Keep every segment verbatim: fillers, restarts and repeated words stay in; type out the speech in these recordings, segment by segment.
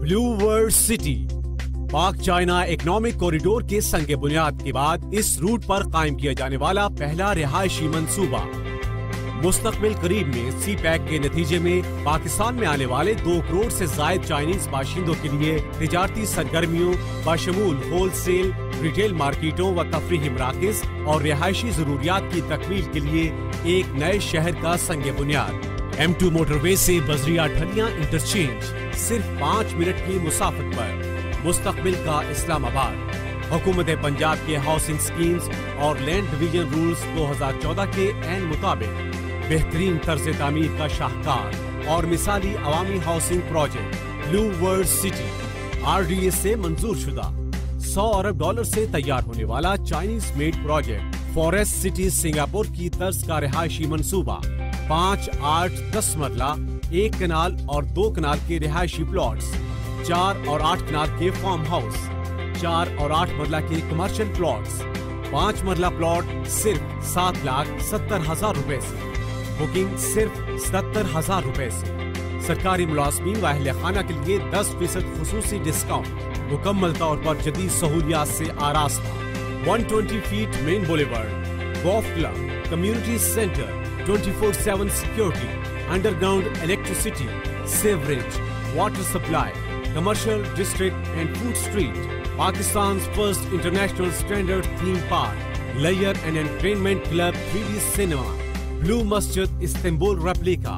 بلو world city Pak China economic corridor کے سنگ بنیاد کے بعد اس روٹ پر قائم کیا جانے والا پہلا رہائشی منصوبہ مستقبل قریب میں سی پیک کے نتیجے میں پاکستان میں آنے والے دو کروڑ سے زائد چائنیز باشندوں کے لیے تجارتی سرگرمیوں بشمول ہول سیل ریٹیل مارکیٹوں و تفریحی مراکز اور رہائشی ضروریات کی تکمیل کے لیے ایک نئے شہر کا سنگ بنیاد ایم ٹو موٹر وے سے بزریا ٹھلیاں انٹرچینج صرف پانچ منٹ کی مسافت پر مستقبل کا اسلام آباد حکومت پنجاب کے ہاؤسنگ سکیمز اور لینڈ ڈویژن رولز دو ہزار چودہ کے عین مطابق بہترین طرز تعمیر کا شاہکار اور مثالی عوامی housing project blue world city R D A سے منظور شدہ سو ارب ڈالر سے تیار ہونے والا Chinese made project forest city Singapore کی طرز کا رہائشی منصوبہ پانچ آٹھ دس مرلہ ایک کنال اور دو کنال کے رہائشی پلاٹس چار اور آٹھ کنال کے فارم ہاؤس چار اور آٹھ مرلہ کے کمرشل پلاٹس پانچ مرلہ پلاٹ صرف سات لاکھ ستر ہزار روپے سے بکنگ صرف ستر ہزار روپے سے سرکاری ملازمین و اہل خانہ کے لیے دس فیصد خصوصی ڈسکاؤنٹ مکمل طور پر جدید سہولیات سے آراستہ one twenty feet main boulevard golf club community centre twenty four seven security underground electricity sewerage water supply commercial district and food street Pakistan first international standard theme park لیئر and entertainment club three D cinema blue مسجد Istanbul replica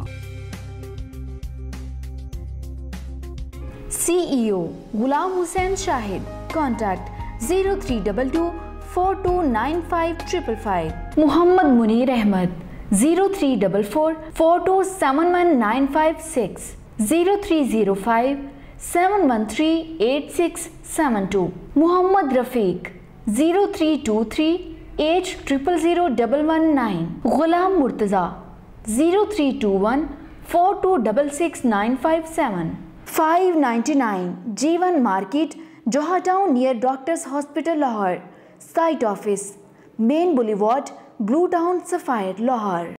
C E O Ghulam Hussain Shahid contact zero three double two four two nine five triple five Muhammad Munir Ahmed zero three double four four to seven one nine five six zero three zero five seven one three eight six seven two Muhammad Rafiq zero three two three eight triple zero double one nine Ghulam Murtaza zero three two one four two double six nine five seven five ninety nine G one market Johar town near doctors hospital Lahore site office main boulevard blue town sapphire Lahore